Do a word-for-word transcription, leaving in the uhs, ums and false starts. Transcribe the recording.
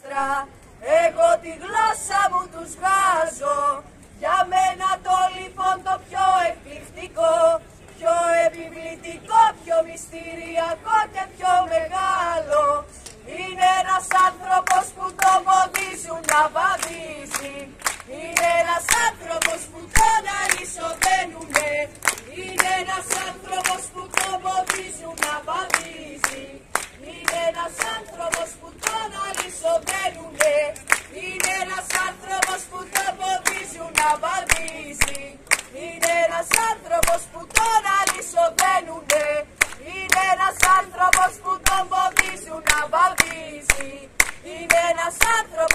άστρα, εγώ τη γλώσσα μου τους βγάζω. Για μένα το λοιπόν το πιο εκπληκτικό, πιο επιβλητικό, πιο μυστηριακό και πιο μεγάλο είναι ένας άνθρωπος που το ποδίζουν να βαδίζει. Είναι ένας άνθρωπος που τον αλυσοδένουνε. Είναι ένας άνθρωπος που το ποδίζουν να βαδίζει. Είναι ένας άνθρωπος που τον αλυσοδένουνε. Είναι ένας άνθρωπος που το ποδίζουν να βαδίζει. Είναι ένας άνθρωπος που τον αλυσοδένουνε. Είναι ένας άνθρωπος που τον ποδίζουν να βαδίζει. Είναι ένας άνθρωπος